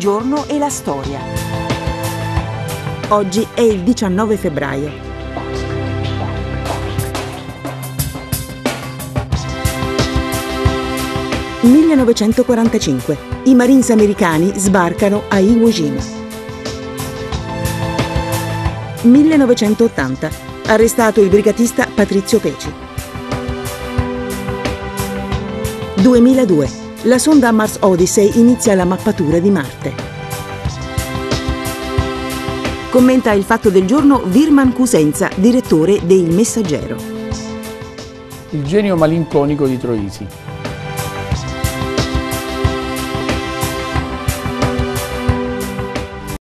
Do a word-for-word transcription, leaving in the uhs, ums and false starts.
giorno e la storia. Oggi è il diciannove febbraio. millenovecentoquarantacinque. I Marines americani sbarcano a Iwo Jima. millenovecentottanta. Arrestato il brigatista Patrizio Peci. duemiladue. La sonda Mars Odyssey inizia la mappatura di Marte. Commenta il fatto del giorno Virman Cusenza, direttore de Il Messaggero. Il genio malinconico di Troisi.